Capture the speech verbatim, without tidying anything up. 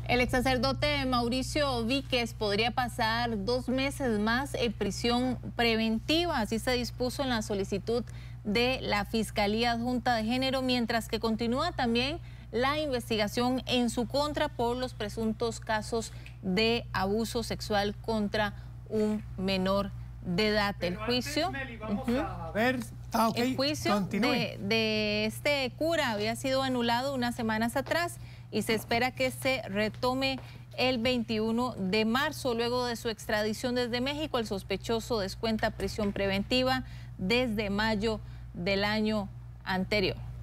El ex sacerdote Mauricio Víquez podría pasar dos meses más en prisión preventiva, así se dispuso en la solicitud de la Fiscalía Adjunta de Género, mientras que continúa también la investigación en su contra por los presuntos casos de abuso sexual contra un menor de edad. Pero el juicio, antes, Meli, vamos uh-huh. a ver. Ah, okay. El juicio de, de este cura había sido anulado unas semanas atrás y se espera que se retome el veintiuno de marzo. Luego de su extradición desde México, el sospechoso descuenta prisión preventiva desde mayo del año anterior.